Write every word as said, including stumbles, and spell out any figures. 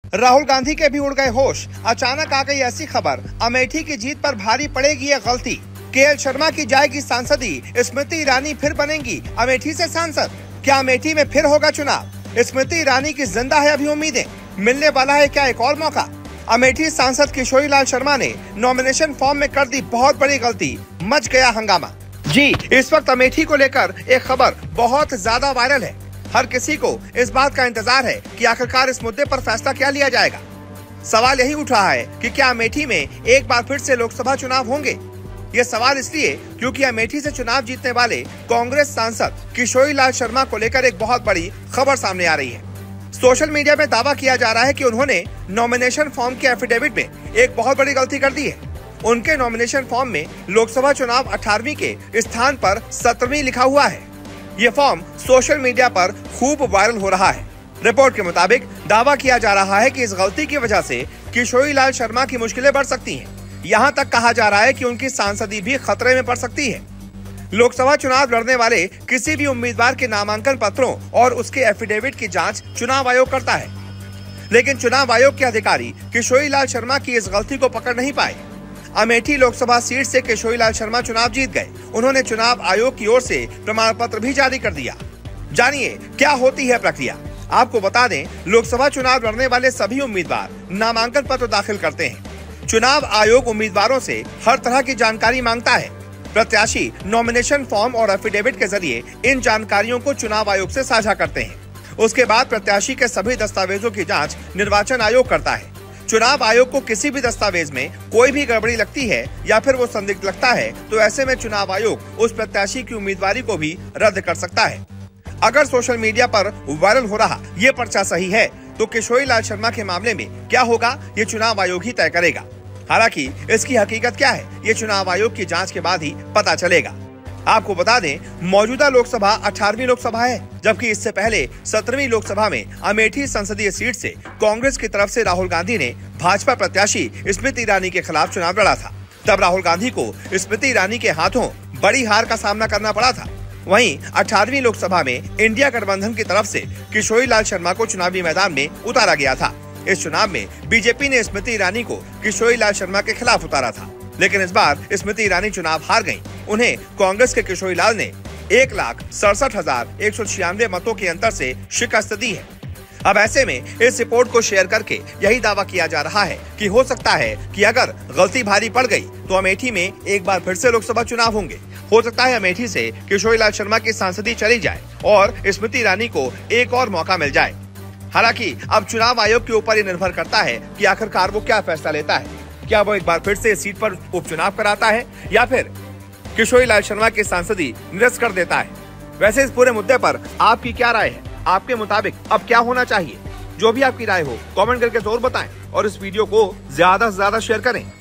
राहुल गांधी के भी उड़ गए होश। अचानक आ गई ऐसी खबर, अमेठी की जीत पर भारी पड़ेगी ये गलती। केएल शर्मा की जाएगी सांसदी, स्मृति ईरानी फिर बनेंगी अमेठी से सांसद। क्या अमेठी में फिर होगा चुनाव? स्मृति ईरानी की जिंदा है अभी उम्मीदें, मिलने वाला है क्या एक और मौका? अमेठी सांसद किशोरीलाल शर्मा ने नॉमिनेशन फॉर्म में कर दी बहुत बड़ी गलती, मच गया हंगामा। जी, इस वक्त अमेठी को लेकर एक खबर बहुत ज्यादा वायरल है। हर किसी को इस बात का इंतजार है कि आखिरकार इस मुद्दे पर फैसला क्या लिया जाएगा। सवाल यही उठ रहा है कि क्या अमेठी में एक बार फिर से लोकसभा चुनाव होंगे? ये सवाल इसलिए क्योंकि अमेठी से चुनाव जीतने वाले कांग्रेस सांसद किशोरीलाल शर्मा को लेकर एक बहुत बड़ी खबर सामने आ रही है। सोशल मीडिया में दावा किया जा रहा है कि उन्होंने नॉमिनेशन फॉर्म के एफिडेविट में एक बहुत बड़ी गलती कर दी है। उनके नॉमिनेशन फॉर्म में लोकसभा चुनाव अठारहवीं के स्थान पर सत्रहवीं लिखा हुआ है। ये फॉर्म सोशल मीडिया पर खूब वायरल हो रहा है। रिपोर्ट के मुताबिक दावा किया जा रहा है कि इस गलती की वजह से किशोरीलाल शर्मा की मुश्किलें बढ़ सकती हैं। यहाँ तक कहा जा रहा है कि उनकी सांसदी भी खतरे में पड़ सकती है। लोकसभा चुनाव लड़ने वाले किसी भी उम्मीदवार के नामांकन पत्रों और उसके एफिडेविट की जांच चुनाव आयोग करता है, लेकिन चुनाव आयोग के अधिकारी किशोरीलाल शर्मा की इस गलती को पकड़ नहीं पाए। अमेठी लोकसभा सीट से किशोरीलाल शर्मा चुनाव जीत गए। उन्होंने चुनाव आयोग की ओर से प्रमाण पत्र भी जारी कर दिया। जानिए क्या होती है प्रक्रिया। आपको बता दें, लोकसभा चुनाव लड़ने वाले सभी उम्मीदवार नामांकन पत्र दाखिल करते हैं। चुनाव आयोग उम्मीदवारों से हर तरह की जानकारी मांगता है। प्रत्याशी नॉमिनेशन फॉर्म और एफिडेविट के जरिए इन जानकारियों को चुनाव आयोग से साझा करते हैं। उसके बाद प्रत्याशी के सभी दस्तावेजों की जांच निर्वाचन आयोग करता है। चुनाव आयोग को किसी भी दस्तावेज में कोई भी गड़बड़ी लगती है या फिर वो संदिग्ध लगता है तो ऐसे में चुनाव आयोग उस प्रत्याशी की उम्मीदवारी को भी रद्द कर सकता है। अगर सोशल मीडिया पर वायरल हो रहा ये पर्चा सही है तो किशोरीलाल शर्मा के मामले में क्या होगा ये चुनाव आयोग ही तय करेगा। हालांकि इसकी हकीकत क्या है ये चुनाव आयोग की जांच के बाद ही पता चलेगा। आपको बता दें, मौजूदा लोकसभा अठारहवीं लोकसभा है, जबकि इससे पहले सत्रहवीं लोकसभा में अमेठी संसदीय सीट से कांग्रेस की तरफ से राहुल गांधी ने भाजपा प्रत्याशी स्मृति ईरानी के खिलाफ चुनाव लड़ा था। तब राहुल गांधी को स्मृति ईरानी के हाथों बड़ी हार का सामना करना पड़ा था। वहीं अठारहवीं लोकसभा में इंडिया गठबंधन की तरफ से किशोरीलाल शर्मा को चुनावी मैदान में उतारा गया था। इस चुनाव में बीजेपी ने स्मृति ईरानी को किशोरीलाल शर्मा के खिलाफ उतारा था, लेकिन इस बार स्मृति ईरानी चुनाव हार गयी। उन्हें कांग्रेस के किशोरीलाल ने एक लाख सड़सठ हजार एक सौ छियानवे मतों के अंतर से शिकस्त दी है। अब ऐसे में इस रिपोर्ट को शेयर करके यही दावा किया जा रहा है कि हो सकता है कि अगर गलती भारी पड़ गई तो अमेठी में एक बार फिर से लोकसभा चुनाव होंगे। हो सकता है अमेठी से किशोरीलाल शर्मा की सांसदी चली जाए और स्मृति ईरानी को एक और मौका मिल जाए। हालांकि अब चुनाव आयोग के ऊपर ये निर्भर करता है कि आखिरकार वो क्या फैसला लेता है। क्या वो एक बार फिर से इस सीट पर उपचुनाव कराता है या फिर किशोरीलाल शर्मा की सांसदी निरस्त कर देता है। वैसे इस पूरे मुद्दे पर आपकी क्या राय है? आपके मुताबिक अब क्या होना चाहिए? जो भी आपकी राय हो कमेंट करके जरूर बताएं और इस वीडियो को ज्यादा से ज्यादा शेयर करें।